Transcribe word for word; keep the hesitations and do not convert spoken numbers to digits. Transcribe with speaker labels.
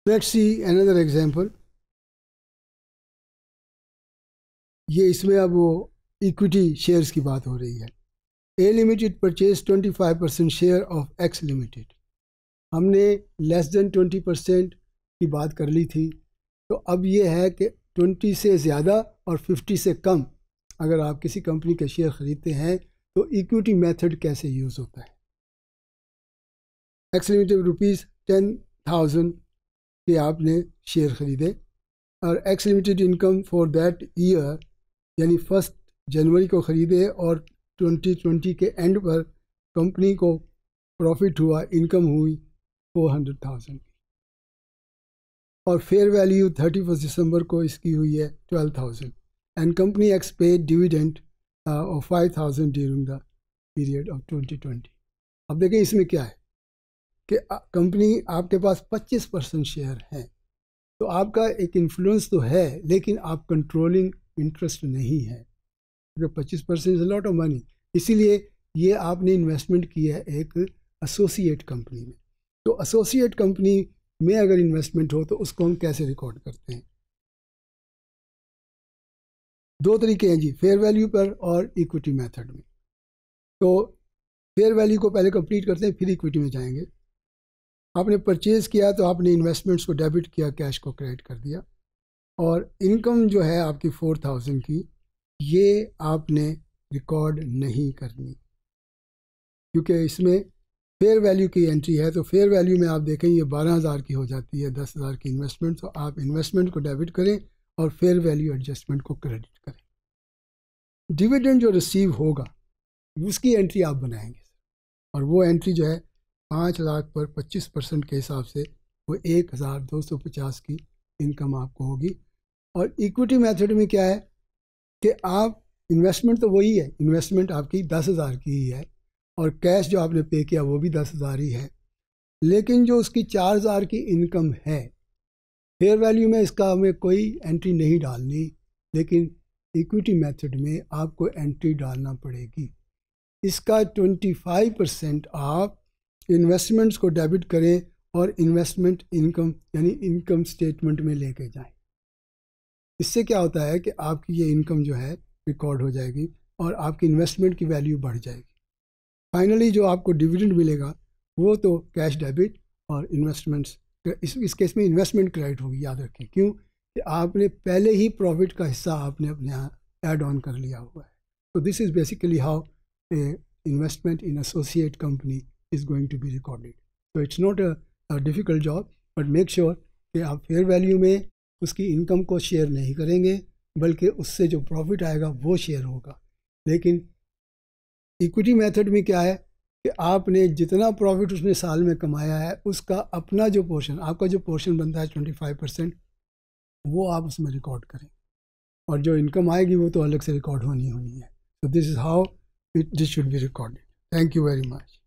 Speaker 1: Let's see another example. ये इसमें अब वो इक्विटी शेयर्स की बात हो रही है। A limited purchase twenty five percent share of X limited. हमने लेस देन ट्वेंटी परसेंट की बात कर ली थी, तो अब ये है कि ट्वेंटी से ज़्यादा और फिफ्टी से कम अगर आप किसी कंपनी के शेयर ख़रीदते हैं तो इक्विटी मेथड कैसे यूज़ होता है। X limited rupees ten thousand के आपने शेयर ख़रीदे और X limited income for that year यानी फर्स्ट जनवरी को ख़रीदे और ट्वेंटी ट्वेंटी के एंड पर कंपनी को प्रॉफिट हुआ, इनकम हुई फोर हंड्रेड थाउजेंड की, और फेयर वैल्यू थर्टी फर्स्ट दिसंबर को इसकी हुई है twelve thousand and company X paid dividend of five thousand during the period of twenty twenty. अब देखें इसमें क्या है कि कंपनी आपके पास पच्चीस परसेंट शेयर हैं, तो आपका एक इन्फ्लुएंस तो है लेकिन आप कंट्रोलिंग इंटरेस्ट नहीं है, क्योंकि पच्चीस percent is lot of money. इसीलिए ये आपने इन्वेस्टमेंट की है एक एसोसिएट कंपनी में। तो एसोसिएट कंपनी में अगर इन्वेस्टमेंट हो तो उसको हम कैसे रिकॉर्ड करते हैं? दो तरीके हैं जी, फेयर वैल्यू पर और इक्विटी मेथड में। तो फेयर वैल्यू को पहले कंप्लीट करते हैं, फिर इक्विटी में जाएंगे। आपने परचेज़ किया तो आपने इन्वेस्टमेंट्स को डेबिट किया, कैश को क्रेडिट कर दिया, और इनकम जो है आपकी फोर थाउजेंड की ये आपने रिकॉर्ड नहीं करनी, क्योंकि इसमें फेयर वैल्यू की एंट्री है। तो फेयर वैल्यू में आप देखें ये बारह हज़ार की हो जाती है, दस हज़ार की इन्वेस्टमेंट, तो आप इन्वेस्टमेंट को डेबिट करें और फेयर वैल्यू एडजस्टमेंट को क्रेडिट करें। डिविडेंड जो रिसीव होगा उसकी एंट्री आप बनाएंगे, और वो एंट्री जो है पाँच लाख पर पच्चीस परसेंट के हिसाब से वो एक हज़ार दो सौ पचास की इनकम आपको होगी। और इक्विटी मेथड में क्या है कि आप इन्वेस्टमेंट तो वही है, इन्वेस्टमेंट आपकी दस हज़ार की ही है और कैश जो आपने पे किया वो भी दस हज़ार ही है, लेकिन जो उसकी चार हज़ार की इनकम है फेयर वैल्यू में इसका हमें कोई एंट्री नहीं डालनी, लेकिन इक्विटी मेथड में आपको एंट्री डालना पड़ेगी। इसका ट्वेंटी फाइव परसेंट आप इन्वेस्टमेंट्स को डेबिट करें और इन्वेस्टमेंट इनकम यानी इनकम स्टेटमेंट में लेके जाएं। इससे क्या होता है कि आपकी ये इनकम जो है रिकॉर्ड हो जाएगी और आपकी इन्वेस्टमेंट की वैल्यू बढ़ जाएगी। फाइनली जो आपको डिविडेंड मिलेगा वो तो कैश डेबिट और इन्वेस्टमेंट्स, इस इस केस में इन्वेस्टमेंट क्रेडिट होगी, याद रखें, क्यों कि आपने पहले ही प्रॉफिट का हिस्सा आपने अपने यहाँ ऐड ऑन कर लिया हुआ है। तो this is basically how a investment in associate company is going to be recorded. तो it's not a difficult job, but make sure कि आप फेयर वैल्यू में उसकी इनकम को शेयर नहीं करेंगे, बल्कि उससे जो प्रॉफिट आएगा वो शेयर होगा। लेकिन इक्विटी मेथड में क्या है कि आपने जितना प्रॉफिट उसने साल में कमाया है उसका अपना जो पोर्शन, आपका जो पोर्शन बनता है ट्वेंटी फाइव परसेंट, वो आप उसमें रिकॉर्ड करें, और जो इनकम आएगी वो तो अलग से रिकॉर्ड होनी होनी है। तो this is how it this should be recorded. Thank you very much.